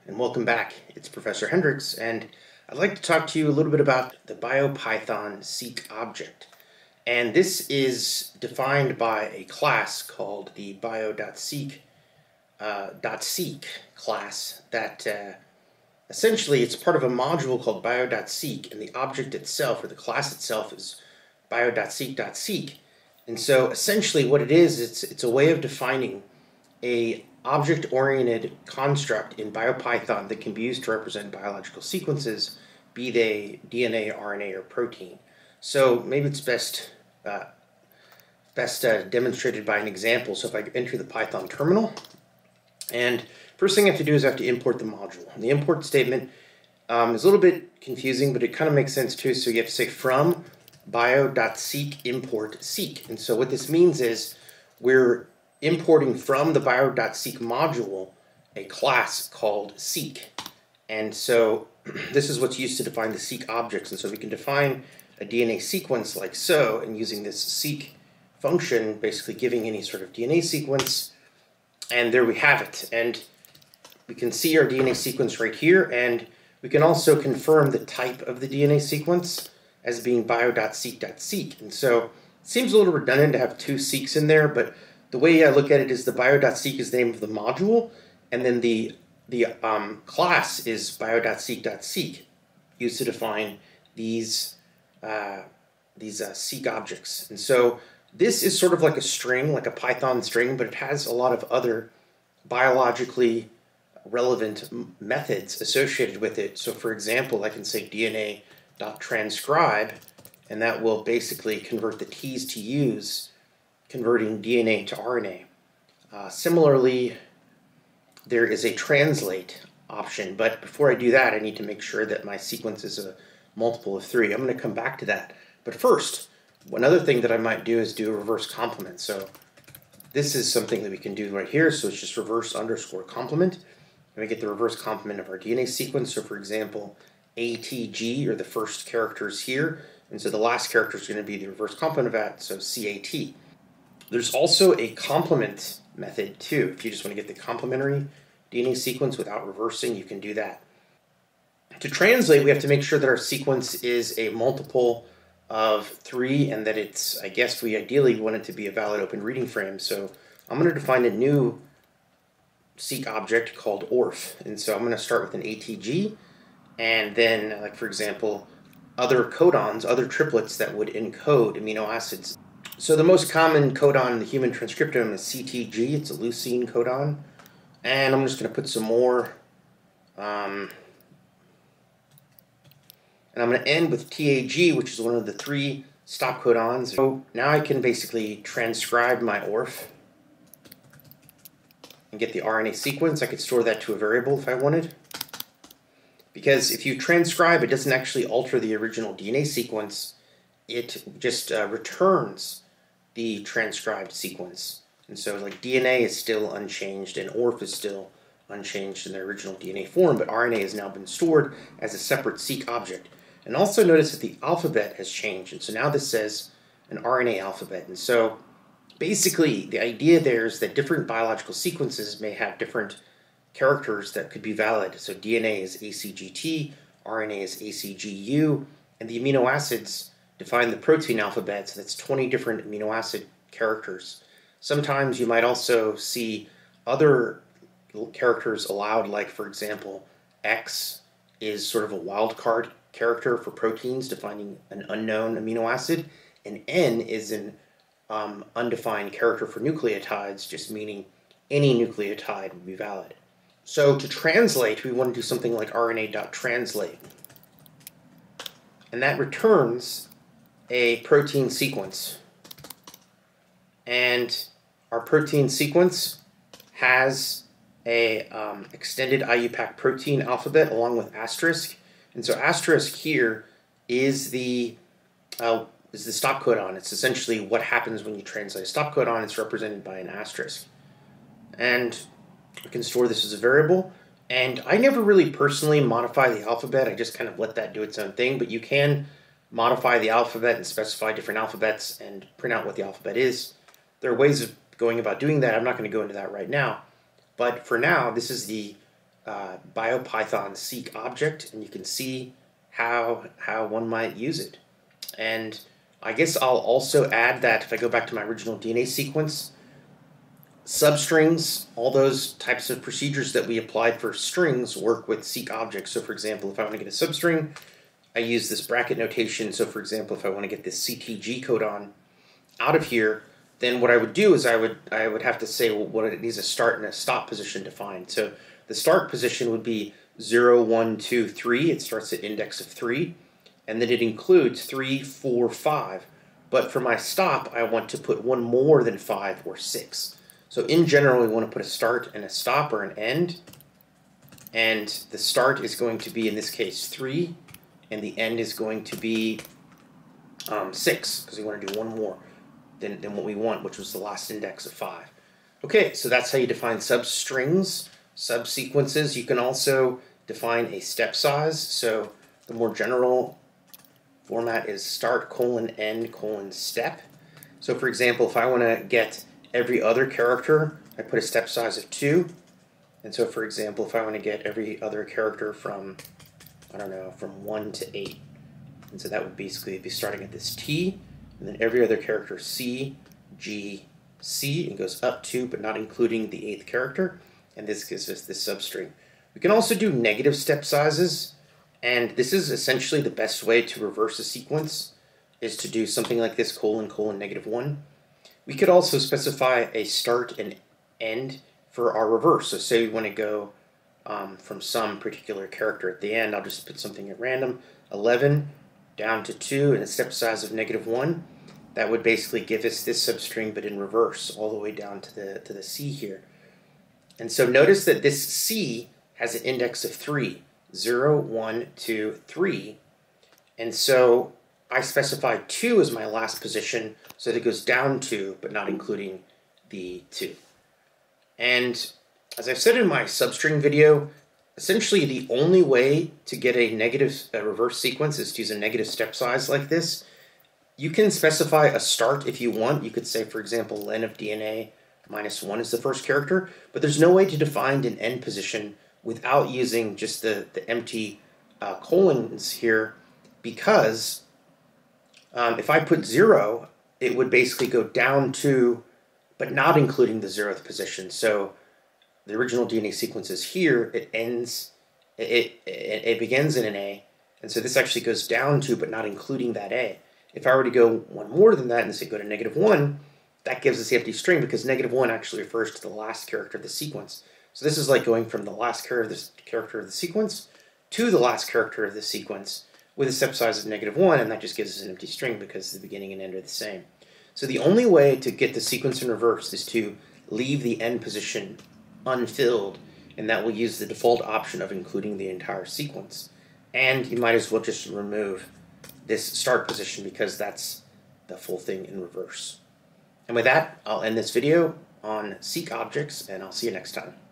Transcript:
and welcome back. It's Professor Hendricks, and I'd like to talk to you a little bit about the Biopython Seq object. And this is defined by a class called the Bio.Seq.Seq class that essentially it's part of a module called Bio.Seq, and the object itself, or the class itself, is Bio.Seq.Seq. And so essentially what it is, it's a way of defining a object-oriented construct in Biopython that can be used to represent biological sequences, be they DNA, RNA, or protein. So maybe it's best demonstrated by an example. So if I enter the Python terminal, and first thing I have to do is I have to import the module. And the import statement is a little bit confusing, but it kind of makes sense too. So you have to say from bio.seq import seq. And so what this means is we're importing from the bio.seq module a class called seq. And so this is what's used to define the seq objects. And so we can define a DNA sequence like so, and using this seq function, basically giving any sort of DNA sequence, and there we have it. And we can see our DNA sequence right here, and we can also confirm the type of the DNA sequence as being bio.seq.seq. And so it seems a little redundant to have two seqs in there, but the way I look at it is the bio.seq is the name of the module, and then the class is bio.seq.seq, used to define these seq objects. And so this is sort of like a string, like a Python string, but it has a lot of other biologically relevant methods associated with it. So for example, I can say DNA.transcribe, and that will basically convert the T's to U's, converting DNA to RNA. Similarly, there is a translate option, but before I do that, I need to make sure that my sequence is a multiple of 3. I'm going to come back to that. But first, one other thing that I might do is do a reverse complement. So this is something that we can do right here. So it's just reverse underscore complement. And we get the reverse complement of our DNA sequence. So for example, ATG are the first characters here. And so the last character is going to be the reverse complement of that, so CAT. There's also a complement method too. If you just want to get the complementary DNA sequence without reversing, you can do that. To translate, we have to make sure that our sequence is a multiple of 3 and that it's, I guess we ideally want it to be a valid open reading frame. So I'm going to define a new seq object called ORF. And so I'm going to start with an ATG, and then, like for example, other codons, other triplets that would encode amino acids. So the most common codon in the human transcriptome is CTG. It's a leucine codon. And I'm just going to put some more. And I'm going to end with TAG, which is one of the 3 stop codons. So now I can basically transcribe my ORF and get the RNA sequence. I could store that to a variable if I wanted. Because if you transcribe, it doesn't actually alter the original DNA sequence. It just returns the transcribed sequence. And so like DNA is still unchanged and ORF is still unchanged in their original DNA form, but RNA has now been stored as a separate seq object. And also notice that the alphabet has changed. And so now this says an RNA alphabet. And so basically the idea there is that different biological sequences may have different characters that could be valid. So DNA is ACGT, RNA is ACGU, and the amino acids define the protein alphabet, so that's 20 different amino acid characters. Sometimes you might also see other characters allowed, like for example, X is sort of a wildcard character for proteins defining an unknown amino acid, and N is an undefined character for nucleotides, just meaning any nucleotide would be valid. So to translate, we want to do something like RNA.translate, and that returns a protein sequence. And our protein sequence has a extended IUPAC protein alphabet along with asterisk. And so asterisk here is the stop codon. It's essentially what happens when you translate a stop codon. It's represented by an asterisk. And we can store this as a variable. And I never really personally modify the alphabet. I just kind of let that do its own thing. But you can modify the alphabet and specify different alphabets and print out what the alphabet is. There are ways of going about doing that. I'm not going to go into that right now. But for now, this is the Biopython Seq object, and you can see how one might use it. And I guess I'll also add that if I go back to my original DNA sequence, substrings, all those types of procedures that we applied for strings work with Seq objects. So for example, if I want to get a substring, I use this bracket notation. So for example, if I want to get this CTG codon out of here, then what I would do is I would have to say, well, what it needs a start and a stop position defined. So the start position would be 0, 1, 2, 3. It starts at index of 3, and then it includes 3, 4, 5. But for my stop, I want to put one more than 5 or 6. So in general, we want to put a start and a stop or an end. And the start is going to be, in this case, 3, and the end is going to be 6, because we want to do one more than what we want, which was the last index of 5. Okay, so that's how you define substrings, subsequences. You can also define a step size. So the more general format is start :end :step. So for example, if I want to get every other character, I put a step size of 2. And so for example, if I want to get every other character from, I don't know, from 1 to 8. And so that would basically be starting at this T, and then every other character C, G, C, and goes up 2, but not including the 8th character. And this gives us this substring. We can also do negative step sizes, and this is essentially the best way to reverse a sequence, is to do something like this: ::(-1). We could also specify a start and end for our reverse. So say we want to go from some particular character at the end, I'll just put something at random, 11 down to 2 and a step size of -1. That would basically give us this substring, but in reverse, all the way down to the C here. And so notice that this C has an index of 3, 0, 1, 2, 3. And so I specified 2 as my last position, so that it goes down 2, but not including the 2. And as I've said in my substring video, essentially the only way to get a reverse sequence is to use a negative step size like this. You can specify a start if you want. You could say, for example, len of DNA -1 is the first character, but there's no way to define an end position without using just the empty colons here, because if I put 0, it would basically go down 2, but not including the 0th position. So the original DNA sequence is here, it begins in an A, and so this actually goes down 2, but not including that A. If I were to go one more than that and say go to -1, that gives us the empty string, because -1 actually refers to the last character of the sequence. So this is like going from the last character of the sequence to the last character of the sequence with a step size of -1, and that just gives us an empty string because the beginning and end are the same. So the only way to get the sequence in reverse is to leave the end position unfilled, and that will use the default option of including the entire sequence. And you might as well just remove this start position, because that's the full thing in reverse. And with that, I'll end this video on Seq objects, and I'll see you next time.